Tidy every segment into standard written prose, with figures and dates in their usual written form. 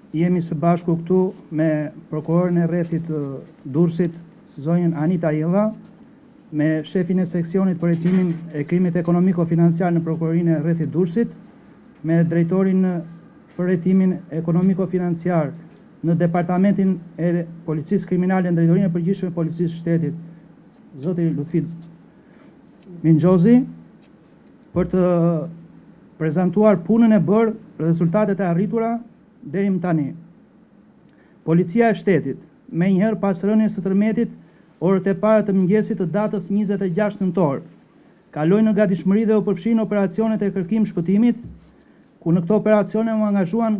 Jemi së bashku këtu me prokurorin e rrethit Durrësit, zonjën Anita Illa, me shefin e seksionit për hetimin e krimit ekonomiko-financiar në prokurorinë e rrethit Durrësit, me drejtorin për hetimin ekonomiko-financiar në departamentin e policisë kriminale në drejtorinë e përgjithshme e policisë shtetit, zoti Lutfi Mingjozi, për të prezantuar punën e bërë, rezultatet e arritura deri më tani. Policia e shtetit, me njëherë pas rënies së tërmetit, orët e para të mëngjesit të datës 26 nëntor, kaloi në gatishmëri dhe u përfshin operacionet e kërkim shpëtimit, ku në këto operacione u angazhuan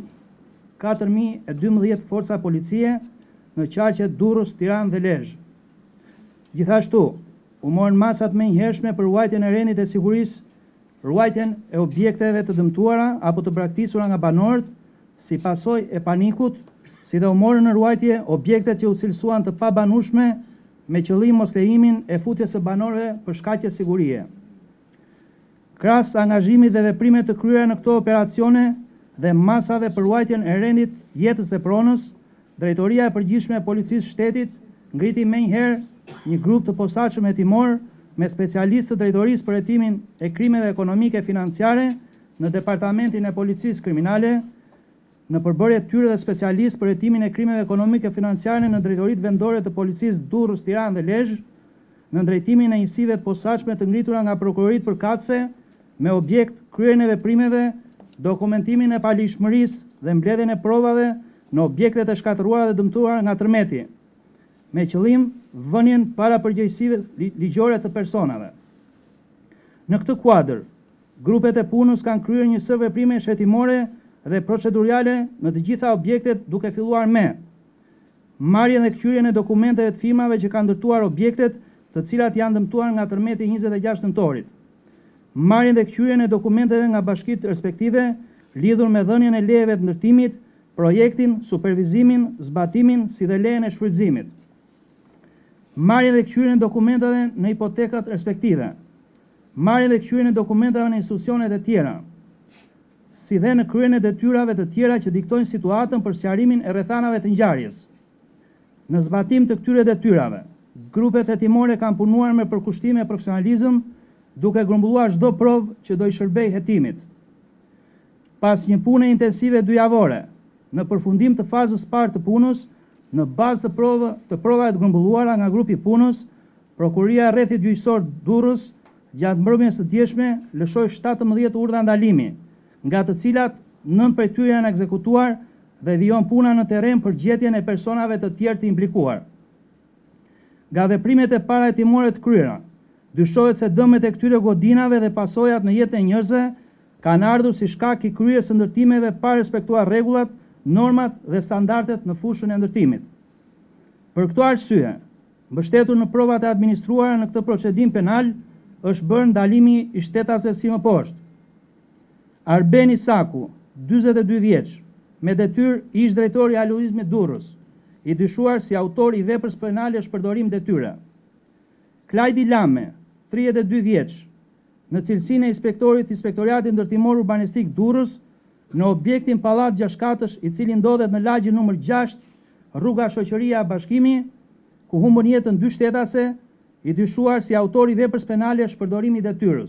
4012 forca policie në qarqet Durrës, Tiranë dhe Lezhë. Gjithashtu, u morën masat me njëhershme për ruajtjen e rendit e sigurisë, ruajtjen e objekteve të dëmtuara apo të braktisura nga banorët, si pasojë e panikut, si dhe u morën në ruajtje objektet që u cilësuan të pabanueshme me qëllim mos lejimin e futjes së banorëve për shkaqe sigurie. Krahas angazhimit dhe veprimet të kryera në këto operacione dhe masave për ruajtjen e rendit, jetës dhe pronës, Drejtoria e Përgjithshme e Policisë Shtetit ngriti menjëherë një grup të posaçëm hetimor me specialistë të Drejtorisë për hetimin e krimeve ekonomike financiare në Departamentin e Policisë Kriminale, në përbërje të tyre dhe specialistë për hetimin e krimeve ekonomike financiare në drejtoritë vendore të policisë Durrës, Tiranë dhe Lezhë, në drejtimin e njësive të posaçme të ngritura nga prokuroritë përkatëse me objekt kryerjen e veprimeve, dokumentimin e palishmërisë dhe mbledhjen e provave në objektet e shkatëruara dhe dëmtuara nga tërmeti, me qëllim vënien para përgjegjësive ligjore të personave. Në këtë kuadër, grupet e punës kanë kryer një sër veprime hetimore dhe procedurale në të gjitha objektet, duke filluar me marrjen dhe kthyrjen e dokumenteve të firmave që kanë ndërtuar objektet, të cilat janë dëmtuar nga tërmeti 26 nëntorit. Marrjen dhe kthyrjen e dokumenteve nga bashkitë respektive lidhur me dhënien e lejeve të ndërtimit, projektin, supervizimin, zbatimin, si dhe lejen e shfrytëzimit. Marrjen dhe kthyrjen e dokumenteve në hipotekat respektive. Marrjen dhe kthyrjen e dokumentave në institucionet e tjera, si dhe në kryen e detyrave të tjera që diktojnë situatën për sqarimin e rrethanave të ngjarjes. Në zbatim të këtyre detyrave, grupet hetimore kanë punuar me përkushtim e profesionalizëm, duke grumbulluar çdo provë që do i shërbej hetimit. Pas një pune intensive dyjavore, në përfundim të fazës parë të punës, në bazë të provave të grumbulluara nga grupi i punës, Prokuria e Rrethit Gjyqësor Durrës gjatë mbrëmjes së dieshme lëshoi 17 urdhra ndalimi, nga të cilat 9 prej tyre janë ekzekutuar dhe vijon puna në terren për gjetjen e personave të tjerë të implikuar. Nga veprimet e para hetimore të kryera, dyshohet se dëmet e këtyre godinave dhe pasojat në jetën e njerëzve kanë ardhur si shkak i kryerjes së ndërtimeve pa respektuar rregullat, normat dhe standardet në fushën e ndërtimit. Për këtë arsye, mbështetur në provat e administruara në këtë procedim penal, është bërë ndalimi i shtetasve si më poshtë. Arbeni Saku, 42 vjeç, me detyrë ish drejtori i Aluizmit Durrës, i dyshuar si autor i veprës penale shpërdorim detyre. Klajdi Lame, 32 vjeç, në cilësinë e inspektorit Inspektoriatit Ndërtimor Urbanistik Durrës, në objektin Pallat Gjashkatësh, i cili ndodhet në lagjin numër 6, rruga Shoqëria Bashkimi, ku humbën jetën 2 shtetase, i dyshuar si autor i veprës penale shpërdorimi detyrës.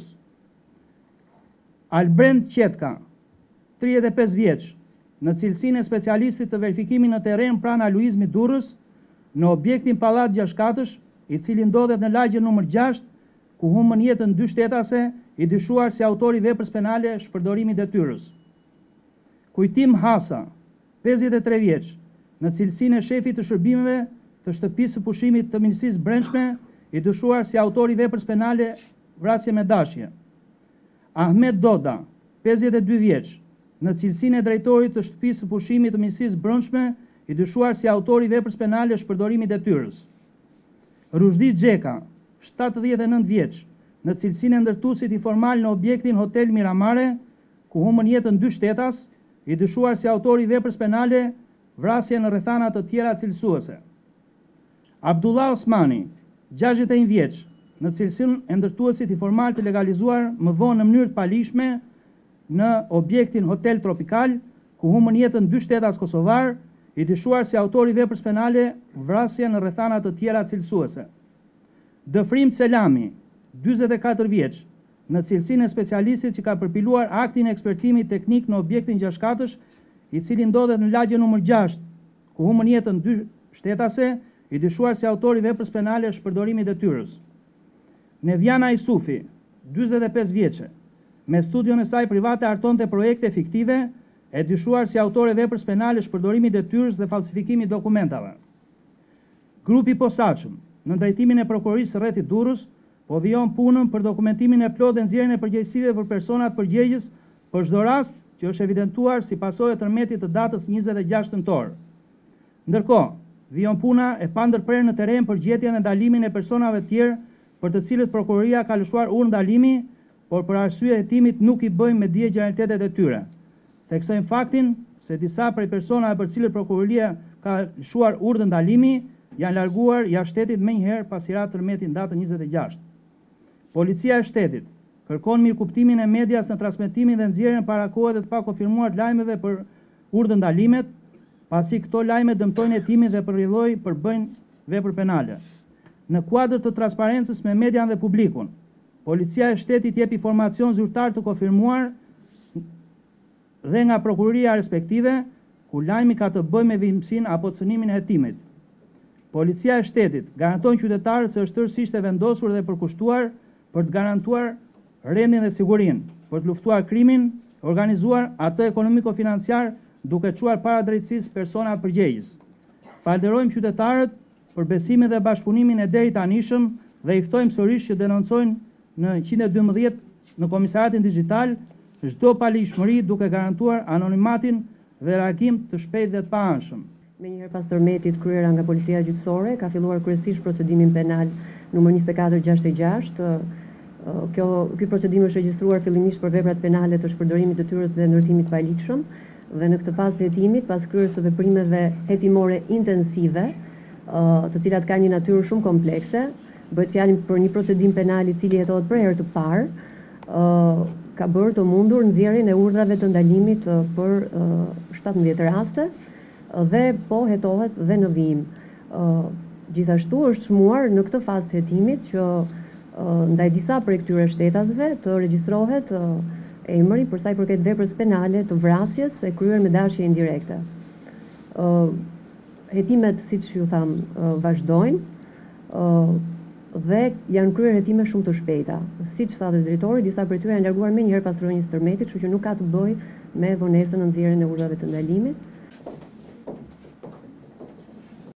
Albrend Qetka, 35 vjeç, në cilësinë e specialistit të verifikimit në terren pranë Aluizmit Durrës, në objektin Pallat Gjashkatësh, i cili ndodhet në lagjen numër 6, ku humbën jetën 2 shtetase, i dyshuar si autor i veprës penale shpërdorimi detyrës. Kujtim Hasa, 53 vjeç, në cilësinë e shefit të shërbimeve të shtëpisë së pushimit të Ministrisë Brendshme, i dyshuar si autor i veprës penale vrasje me dashje. Ahmet Doda, 52 vjeç, në cilësinë e drejtorit të shtëpisë së pushimit të Ministrisë Brendshme, i dyshuar si autor i veprës penale shpërdorimi detyrës. Rushdi Xheka, 79 vjeç, në cilësinë e ndërtuesit informal në objektin Hotel Miramare, ku humbën jetën 2 shtetas, i dyshuar si autor i veprës penale vrasje në rrethana të tjera cilësuese. Abdullah Osmani, 61 vjeç, në cilësinë e ndërtuesit informal të legalizuar më vonë në mënyrë të palishme në objektin Hotel Tropical, ku humën jetën 2 shtetas kosovar, i dyshuar si autori i veprës penale vrasje në rrethana të tjera cilësuese. Dëfrim Selami, 44 vjeç, në cilësinë e specialistit që ka përpiluar aktin e ekspertimit teknik në objektin gjashkatësh, i cili ndodhet në lagje nr. 6, ku humën jetën 2 shtetase, i dyshuar si autori i veprës penale shpërdorimi i detyrës. Nevjana Isufi, 45 vjeçe, me studion e saj private artonte projekte fiktive, e dyshuar si autore veprës penale shpërdorimi i detyrës dhe falsifikimi i dokumentave. Grupi posaçëm, në drejtimin e prokurorisë së rrethit Durrës, po vijon punën për dokumentimin e plotë dhe nxjerrjen e përgjegjësive për personat përgjegjës për çdo rast që është evidentuar si pasojë e tërmetit të datës 26 nëntor. Ndërkohë, vijon puna e pandërprerë në terren për gjetjen e ndalimin e personave të tjerë për të cilët prokuroria ka lëshuar urdhë ndalimi, por për arsye e hetimit nuk i bëjmë me dije gjeneratetet e tyre. Theksojmë faktin se disa prej personave për cilët prokuroria ka lëshuar urdhë ndalimi janë larguar jashtë shtetit menjëherë pasi ra tërmeti në datën 26. Policia e shtetit kërkon mirëkuptimin e medias në transmetimin dhe nxjerrjen para kohë dhe të pakonfirmuar lajmeve për urdhë ndalimet, pasi këto lajme dëmtojnë hetimin dhe përbëjnë vepër penale. Në kuadër të transparencës me median dhe publikun, policia e shtetit jep informacion zyrtar të konfirmuar dhe nga prokuroria respektive, ku lajmi ka të bëjë me vimësinë apo cënimin e hetimit. Policia e shtetit garanton qytetarët se është tërësisht e vendosur dhe përkushtuar për të garantuar rendin dhe sigurinë, për të luftuar krimin, organizuar atë ekonomiko-financiar duke çuar para drejtësisë persona përgjegjës. Falenderojmë qytetarët për besimin dhe bashkëpunimin e deri tanishëm dhe i ftojmë sërish që denoncojnë në 112 në Komisariatin Digjital çdo palishmëri duke garantuar anonimatin dhe reagim të shpejtë dhe të paanshëm. Menjëherë pas tërmetit kryera nga policia gjyqësore, ka filluar kryesisht procedimin penal numër 2466. Ky procedim është regjistruar fillimisht për veprat penale të shpërdorimit të detyrës dhe ndërtimit paligjshëm, dhe në këtë fazë të hetimit, pas kryerjes së veprimeve hetimore intensive, të cilat kanë një natyrë shumë komplekse, bëhet fjalë për një procedim penal i cili hetohet për herë të parë, ka bërë të mundur nxjerrjen e urdhrave të ndalimit për 17 raste, dhe po hetohet dhe në vijim. Gjithashtu është çmuar në këtë fazë të hetimit që ndaj disa prej këtyre shtetasve të regjistrohet emri për sa i përket veprës penale të vrasjes e kryer me dashje indirekte. Hetimet, siç ju tham, vazhdojnë dhe janë kryer hetime shumë të shpejta. Siç thatë drejtori, disa prej tyre janë larguar menjëherë pas rënies tërmetit, kështu që nuk ka të bëjë me vonesën në nxjerrjen e urdhrave të ndalimit.